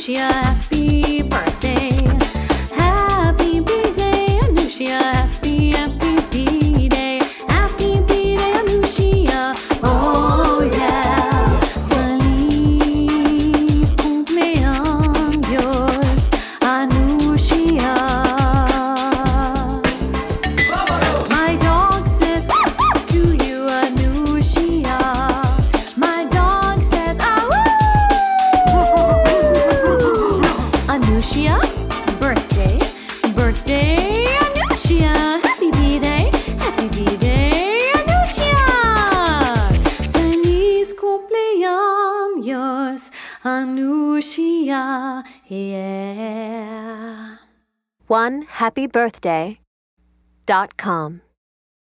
Anushia, happy birthday. Happy birthday, Anushia, happy birthday. Happy birthday, Anushia, oh yeah. Feliz cumpleaños, Anushia. My dog says to you, Anushia. My dog says, Anushia, birthday, birthday, Anushia. Happy birthday, Anushia. Feliz cumpleaños, Anushia, yeah. OneHappyBirthday.com